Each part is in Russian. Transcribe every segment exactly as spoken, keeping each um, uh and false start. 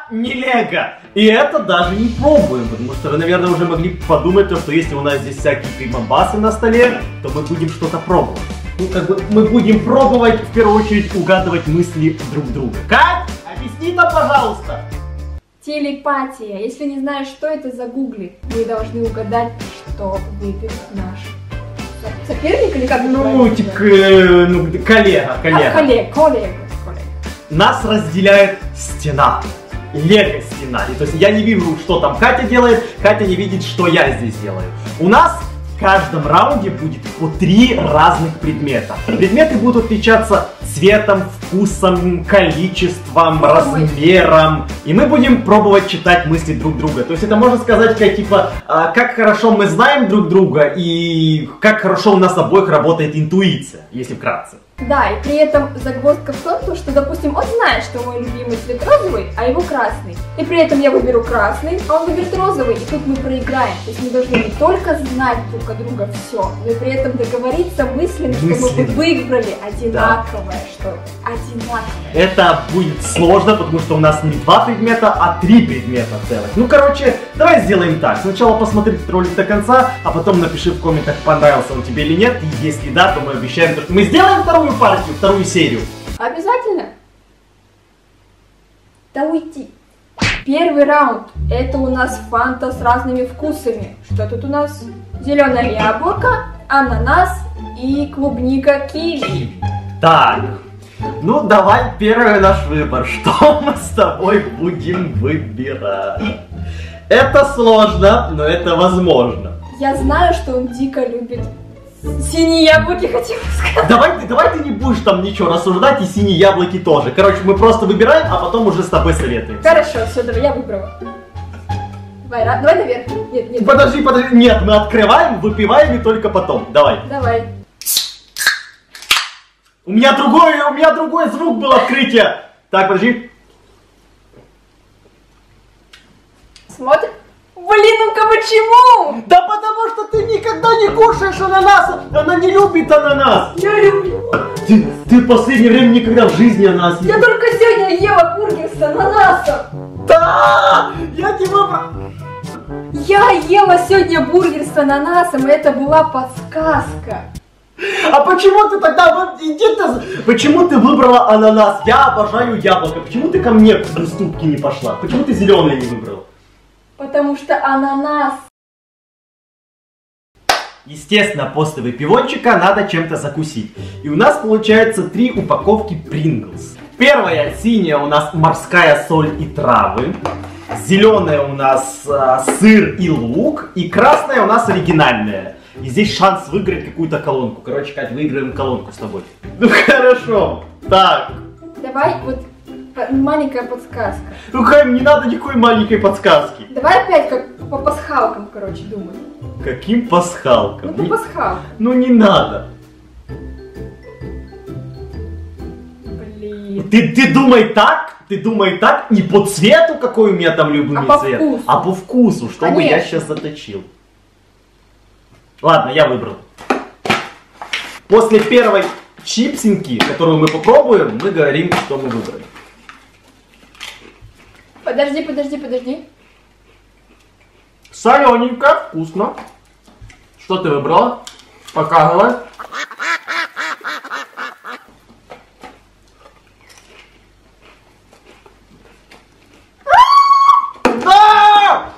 не лего. И это даже не пробуем, потому что вы, наверное, уже могли подумать, что если у нас здесь всякие прибамбасы на столе, то мы будем что-то пробовать. Ну, как бы мы будем пробовать, в первую очередь, угадывать мысли друг друга. Кать, объясни нам, пожалуйста. Телепатия. Если не знаешь, что это, загугли. Вы должны угадать, что выберет наш соперник или как? Ну, типа, э, ну, коллега, коллега. А, коллега, коллега, коллега. Нас разделяет стена. Лего стена. И, то есть я не вижу, что там Катя делает, Катя не видит, что я здесь делаю. У нас в каждом раунде будет по три разных предмета. Предметы будут отличаться цветом, вкусом, количеством, размером. И мы будем пробовать читать мысли друг друга. То есть это можно сказать, как типа, как хорошо мы знаем друг друга и как хорошо у нас обоих работает интуиция, если вкратце. Да, и при этом загвоздка в том, что, допустим, он знает, что мой любимый цвет розовый, а его красный. И при этом я выберу красный, а он выберет розовый, и тут мы проиграем. То есть мы должны не только знать друг от друга все, но и при этом договориться мысленно, чтобы мы выбрали одинаковое, да. Что одинаковое. Это будет сложно, потому что у нас не два предмета, а три предмета целых. Ну, короче, давай сделаем так. Сначала посмотри ролик до конца, а потом напиши в комментах, понравился он тебе или нет. И если да, то мы обещаем, что мы сделаем вторую партию, вторую серию. Обязательно? Да уйти. Первый раунд. Это у нас фанта с разными вкусами. Что тут у нас? Зеленое яблоко, ананас и клубника киви. Так, ну давай первый наш выбор. Что мы с тобой будем выбирать? Это сложно, но это возможно. Я знаю, что он дико любит синие яблоки, хотел сказать. Давай, давай ты не будешь там ничего рассуждать, и синие яблоки тоже. Короче, мы просто выбираем, а потом уже с тобой советуем. Хорошо, все, давай, я выбрала. Давай, давай наверх. Нет, нет. Подожди, подожди. Нет, мы открываем, выпиваем и только потом. Давай. Давай. У меня другой, у меня другой звук был открытие. Так, подожди. Смотрим. Блин, ну-ка почему? Да потому что ты никогда не кушаешь ананас. Она не любит ананас. Я люблю. Ты, ты в последнее время никогда в жизни ананас не... Я только сегодня ела бургер с ананасом. Да! Я тебе выбрал. Я ела сегодня бургер с ананасом, и это была подсказка. А почему ты тогда... Иди ты... Почему ты выбрала ананас? Я обожаю яблоко. Почему ты ко мне в уступки не пошла? Почему ты зеленый не выбрала? Потому что ананас. Естественно, после выпивончика надо чем-то закусить. И у нас получается три упаковки Принглс. Первая синяя у нас морская соль и травы. Зеленая у нас а, сыр и лук. И красная у нас оригинальная. И здесь шанс выиграть какую-то колонку. Короче, Кать, выиграем колонку с тобой. Ну хорошо. Так. Давай вот маленькая подсказка. Ну Кать, не надо никакой маленькой подсказки. Давай опять как по пасхалкам, короче, думай. Каким пасхалкам? Ну по пасхалкам. Ну не надо. Блин. Ты, ты думай так, ты думай так, не по цвету, какой у меня там любимый а цвет, по вкусу. а по вкусу, чтобы Конечно. я сейчас заточил. Ладно, я выбрал. После первой чипсинки, которую мы попробуем, мы говорим, что мы выбрали. Подожди, подожди, подожди. Солененько, вкусно. Что ты выбрала? Показывай. Да!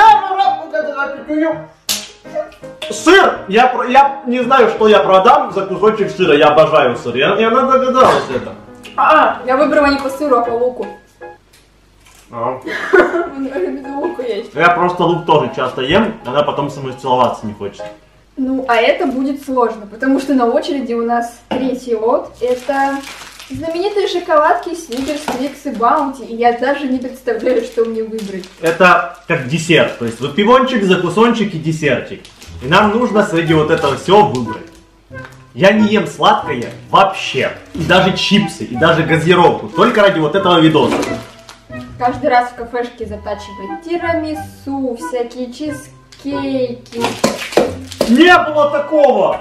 Сыр! Я, я не знаю, что я продам за кусочек сыра. Я обожаю сыр. Я, я догадалась это. А, я выбрала не по сыру, а по луку. А. Луку есть. Я просто лук тоже часто ем, она потом со мной целоваться не хочет. Ну, а это будет сложно, потому что на очереди у нас третий лот. Это знаменитые шоколадки Сникерс, Твикс и Баунти. И я даже не представляю, что мне выбрать. Это как десерт, то есть выпивончик, закусончик и десертик. И нам нужно среди вот этого всего выбрать. Я не ем сладкое вообще. И даже чипсы, и даже газировку. Только ради вот этого видоса. Каждый раз в кафешке затачивает тирамису, всякие чизкейки. Не было такого!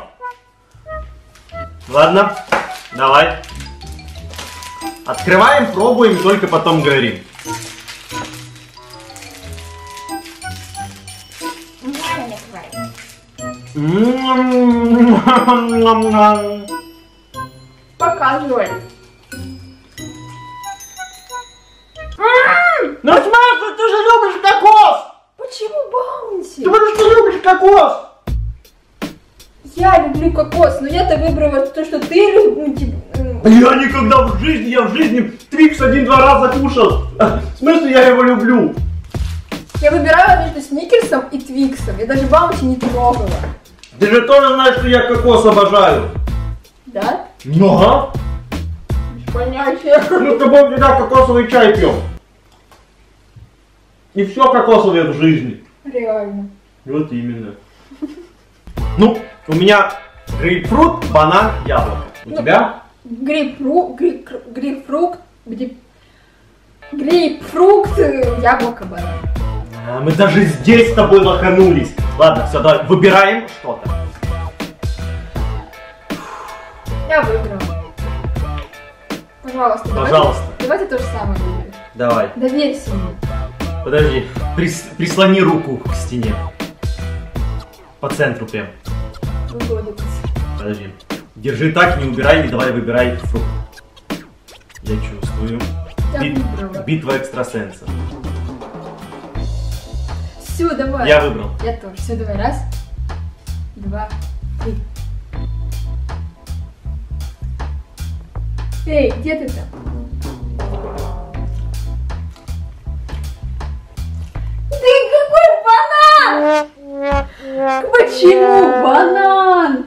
Ладно, давай. Открываем, пробуем, только потом говорим. Давай. Показывай. Ну смысл, ты же любишь кокос! Почему баунти? Ты потому что любишь кокос! Я люблю кокос, но я-то выбрала то, что ты любишь. Я никогда в жизни, я в жизни Твикс один-два раза кушал. В смысле, я его люблю? Я выбираю между Сникерсом и Твиксом. Я даже баунти не трогала. Ты же тоже знаешь, что я кокос обожаю. Да? Ну ага. Без понятия. Мы с тобой всегда кокосовый чай пьем. И все кокосовое в жизни. Реально. Вот именно. Ну, у меня грейпфрут, банан, яблоко. У Ну, тебя? Грейпфрукт, грейп- грейпфрукт, где- грейпфрукт, э, яблоко, банан. А, мы даже здесь с тобой лоханулись. Ладно, все, давай, выбираем что-то. Я выбрала. Пожалуйста, Пожалуйста. Давайте, давайте то же самое выберем. Давай. Доверься мне. Подожди, прис- прислони руку к стене. По центру прям. Выгодится. Подожди. Держи так, не убирай, не давай, выбирай фрукт. Я чувствую. Я Бит- выбрала. битва экстрасенсов. Все, давай. Я выбрал. Я тоже. Все, давай. Раз, два, три. Эй, где ты там? Ты какой банан? Почему банан?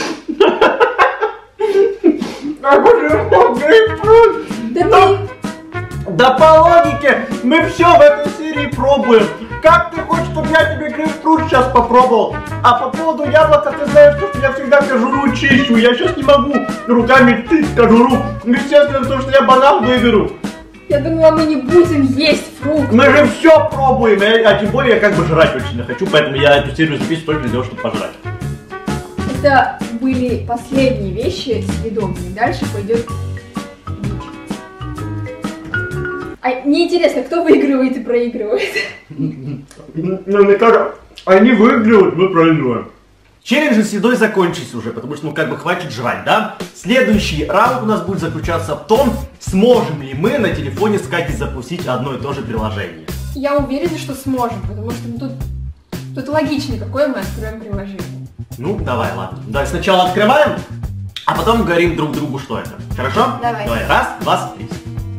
А почему грейпфрут? Да Ну, ты... Да по логике, мы все в этой серии пробуем. Как ты хочешь, чтобы я тебе грейпфрут сейчас попробовал? А по поводу яблока, ты знаешь, что я всегда кожуру чищу. Я сейчас не могу руками тыть кожуру. Естественно, то, что я банан выберу. Я думала, мы не будем есть фрукт. Мы же все пробуем, а, а тем более я как бы жрать очень не хочу, поэтому я эту серию записываю только для того, чтобы пожрать. Это были последние вещи съедобные. Дальше пойдет... А мне интересно, кто выигрывает и проигрывает? Ну, мне кажется, они выигрывают, мы проигрываем. Челленджи с едой закончились уже, потому что, ну, как бы хватит жрать, да? Следующий раунд у нас будет заключаться в том, сможем ли мы на телефоне с Катей запустить одно и то же приложение. Я уверена, что сможем, потому что ну, тут, тут логично, какое мы откроем приложение. Ну, давай, ладно. Давай сначала открываем, а потом говорим друг другу, что это. Хорошо? Давай. Давай, раз, два, три.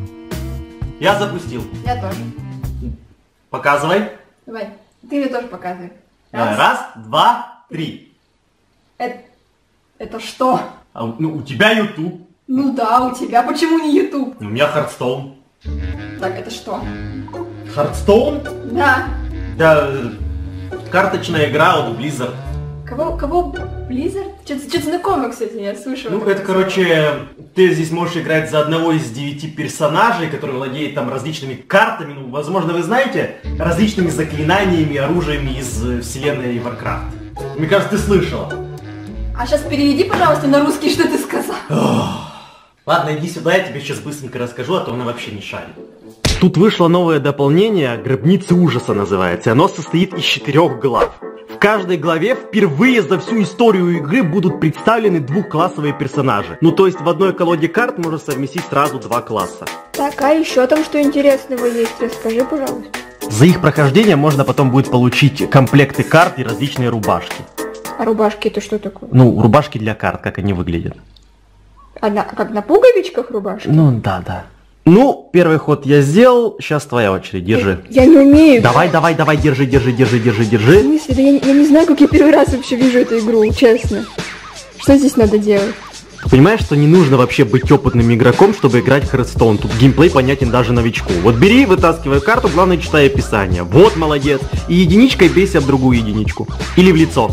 Я запустил. Я тоже. Показывай. Давай, ты мне тоже показывай. Давай, раз, два, три. Это, это что? А, у- ну, у тебя YouTube, Ну да, у тебя. Почему не YouTube? у меня Hearthstone. Так, это что? Hearthstone? Да. Да, э, карточная игра от Blizzard. Кого, кого? Blizzard? Что-то, что-то знакомое, кстати, я слышала. Ну, такое это, слово. короче, ты здесь можешь играть за одного из девяти персонажей, который владеет там различными картами, ну, возможно, вы знаете, различными заклинаниями, оружиями из э, вселенной Warcraft. Мне кажется, ты слышала. А сейчас переведи, пожалуйста, на русский, что ты сказал. Ладно, иди сюда, я тебе сейчас быстренько расскажу, а то она вообще не шарит. Тут вышло новое дополнение, «Гробница ужаса» называется, и оно состоит из четырех глав. В каждой главе впервые за всю историю игры будут представлены двухклассовые персонажи. Ну то есть в одной колоде карт можно совместить сразу два класса. Так, а еще там что интересного есть? Расскажи, пожалуйста. За их прохождение можно потом будет получить комплекты карт и различные рубашки. А рубашки это что такое? Ну, рубашки для карт, как они выглядят. А на, как на пуговичках рубашки? Ну, да, да. Ну, первый ход я сделал, сейчас твоя очередь, держи. Я не умею. Давай, давай, давай, держи, держи, держи, держи, В держи. смысле? Да я, не- я не знаю, как я первый раз вообще вижу эту игру, честно. Что здесь надо делать? Ты понимаешь, что не нужно вообще быть опытным игроком, чтобы играть в Hearthstone. Тут геймплей понятен даже новичку. Вот бери, вытаскивай карту, главное читай описание. Вот, молодец. И единичкой бейся об другую единичку. Или в лицо.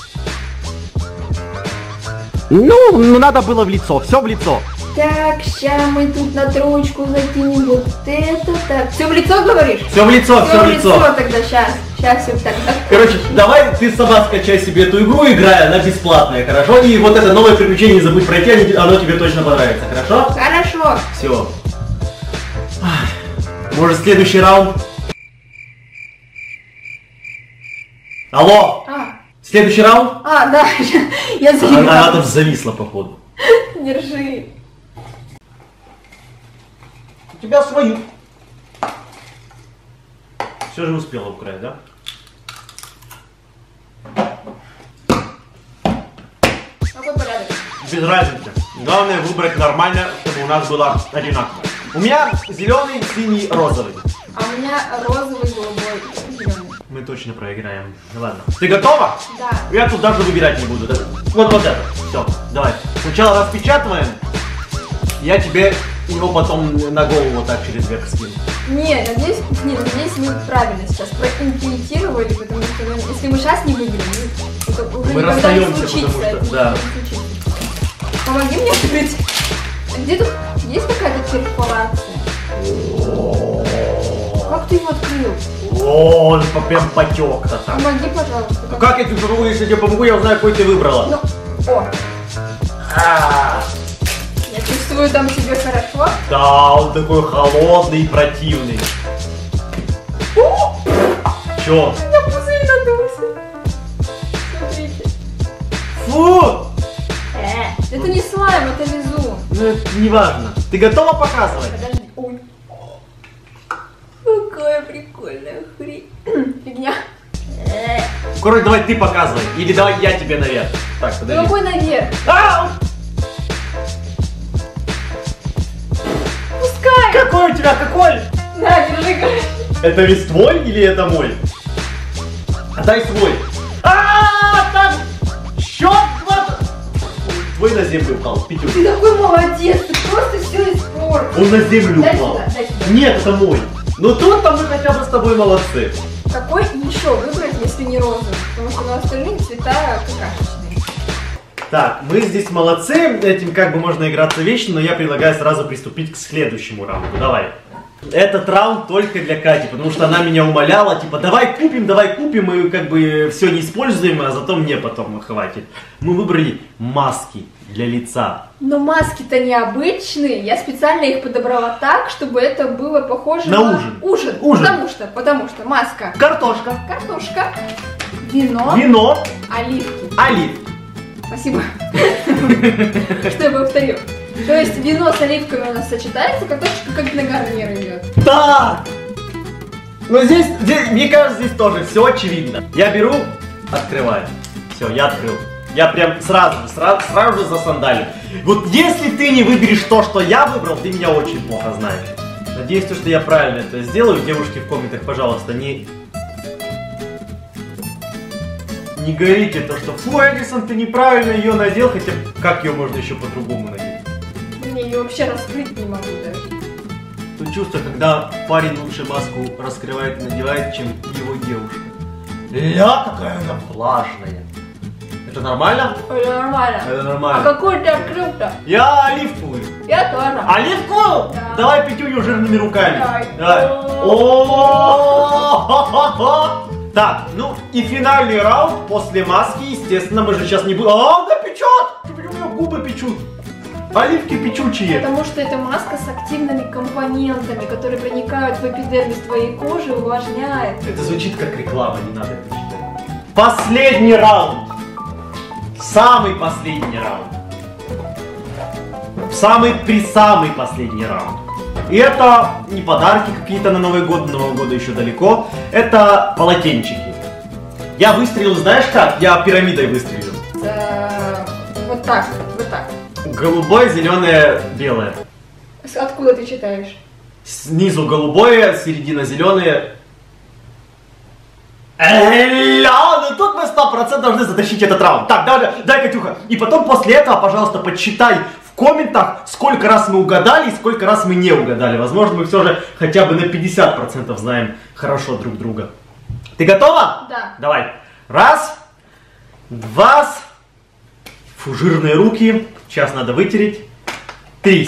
Ну, ну надо было в лицо, все в лицо. Так, ща мы тут на троечку закинем вот это так. Все в лицо говоришь? Все в лицо, Все в лицо тогда, сейчас. Сейчас все так. так. Короче, давай ты сама скачай себе эту игру, играй, она бесплатная, хорошо? И вот это новое приключение не забудь пройти, они- оно тебе точно понравится, хорошо? Хорошо. Все. Может, следующий раунд? Алло! А, Следующий раунд. А, да, я Она, заиграла. она там зависла, походу. Держи. У тебя свою. Все же успела украсть, да? Какой порядок? Без разницы. Главное выбрать нормально, чтобы у нас было одинаково. У меня зеленый, синий, розовый. А у меня розовый, голубой, зеленый. Мы точно проиграем. Ну ладно. Ты готова? Да. Я тут даже выбирать не буду. Да? Вот вот это. Все, давай. Сначала распечатываем. Я тебе его потом на голову вот так через верх скину. Не, надеюсь, не, надеюсь, мы правильно сейчас проинтуитировали, потому что ну, если мы сейчас не выиграем, ну, это уже Мы никогда не расстаемся, случится. потому что- это да. не случится. Помоги мне открыть. А где тут есть какая-то перфорация? Как ты его открыл? О, он по- прям потек-то там. Помоги, пожалуйста. А как я тебе помогу, если я тебе помогу, я узнаю, какой ты выбрала. Ну, о, А, я чувствую там себе хорошо. да, он такой холодный и противный. Чё? У меня пузырь надулся. Смотрите. Фу! Э, это не слайм, это лизун. Ну, это не важно. Ты готова показывать? Подожди. Ой. Какая прикольная хрень. Фигня. Э, Короче, давай ты показывай. Или давай я тебе наверх. Так, Ну подожди. какой наверх? А! Пускай. Какой у тебя, какой? На, держи, короче. Это весь твой или это мой? Отдай свой. А, там счет два. Твой на землю упал, Петюк. Ты такой молодец, ты просто все испортил. Он на землю Дай упал. сюда, дай сюда. Нет, это мой. Ну тут-то мы хотя бы с тобой молодцы. Какой еще выбрать, если не розовый? Потому что на остальные цвета какашечные. Так, мы здесь молодцы. Этим как бы можно играться вечно, но я предлагаю сразу приступить к следующему раунду. Давай. Этот раунд только для Кати, потому что она меня умоляла, типа, давай купим, давай купим, и как бы все не используем, а зато мне потом хватит. Мы выбрали маски для лица. Но маски-то необычные. Я специально их подобрала так, чтобы это было похоже На ужин. Ужин. Ужин. Потому что, потому что маска. Картошка, Картошка, вино, вино, оливки. оливки. Спасибо, что я повторю. То есть вино с оливками у нас сочетается, картошечка как на гарнир идет. Так! Ну здесь, здесь, мне кажется, здесь тоже все очевидно. Я беру, открываю. Все, я открыл. Я прям сразу же, сразу, сразу же засандалю. Вот если ты не выберешь то, что я выбрал, ты меня очень плохо знаешь. Надеюсь, то, что я правильно это сделаю. Девушки в комментах, пожалуйста, не... Не говорите то, что фу, Эдисон, ты неправильно ее надел, хотя как ее можно еще по-другому надеть? Мне ее вообще раскрыть не могу даже. То чувство, когда парень лучше маску раскрывает и надевает, чем его девушка. Ля, какая она влажная. Это нормально? Это нормально. Это А нормально. какой ты открыл-то? Я оливковую. Я тоже. Оливковую? Да. Давай Петюню жирными руками. Давай. Давай. О-о-о-о-о-о. Так, ну и финальный раунд после маски, естественно, мы же сейчас не будем... А, она печет! Теперь у меня губы печут. Оливки печучие. Потому что это маска с активными компонентами, которые проникают в эпидермис твоей кожи и увлажняют. Это звучит как реклама, не надо это читать. Последний раунд. Самый последний раунд. Самый при самый последний раунд. И это не подарки какие-то на Новый год, до Нового года еще далеко. Это полотенчики. Я выстрелил, знаешь как? Я пирамидой выстрелил. Э, Вот так, вот так. Голубое, зеленое, белое. С- Откуда ты читаешь? Снизу голубое, середина зеленое. Эля, ну тут мы сто процентов должны затащить этот раунд. Так, давай, дай, Катюха. И потом после этого, пожалуйста, подсчитай в комментах, сколько раз мы угадали и сколько раз мы не угадали. Возможно, мы все же хотя бы на пятьдесят процентов знаем хорошо друг друга. Ты готова? Да. Давай. Раз, два, фу, жирные руки. Сейчас надо вытереть. Три.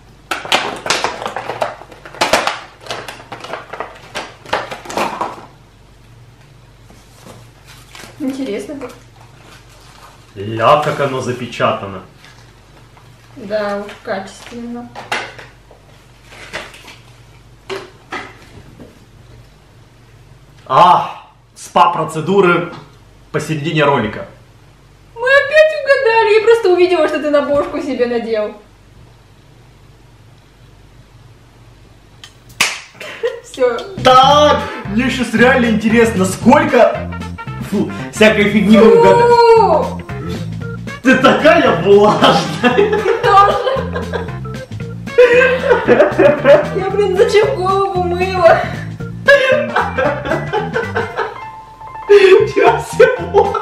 Интересно как. Ля, как оно запечатано. Да, уж качественно. А, спа-процедуры посередине ролика. Мы опять угадали, я просто увидела, что ты на бошку себе надел. Все. Так, мне сейчас реально интересно, сколько... Фу, всякой фигни вы угадали. Ты такая влажная. Тоже. Я, блин, зачем голову мыла? Тебя все плохо.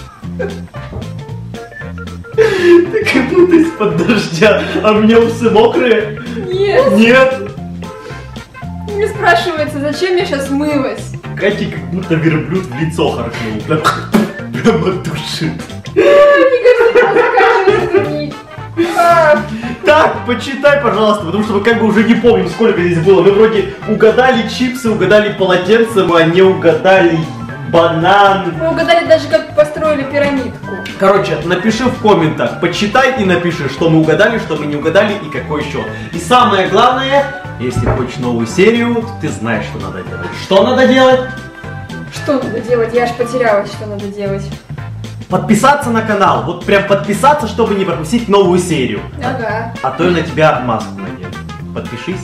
Ты как будто из-под дождя, а у меня усы мокрые. Нет. Нет. Мне спрашивается, зачем я сейчас мылась? Катя как будто верблюд в лицо харкнул. Прям, прямо душит. Мне кажется, заканчивается другие. Так, почитай, пожалуйста, потому что мы как бы уже не помним, сколько здесь было. Мы вроде угадали чипсы, угадали полотенце, а не угадали банан. Мы угадали даже, как построили пирамидку. Короче, напиши в комментах, почитай и напиши, что мы угадали, что мы не угадали и какой счет. И самое главное, если хочешь новую серию, то ты знаешь, что надо делать. Что надо делать? Что надо делать? Я аж потерялась, что надо делать. Подписаться на канал. Вот прям подписаться, чтобы не пропустить новую серию. Ага. А то я на тебя маску надену. Подпишись.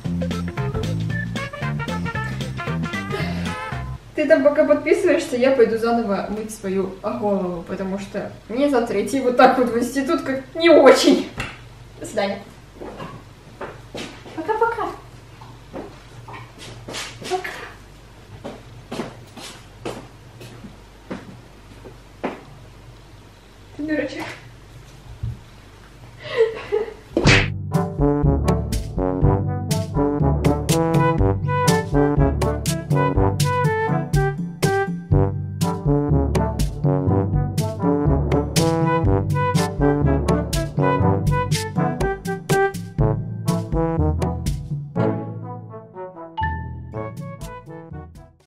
Ты там пока подписываешься, я пойду заново мыть свою голову, потому что мне завтра идти вот так вот в институт как не очень. До свидания. Пока-пока. Пока. Ты дурачок.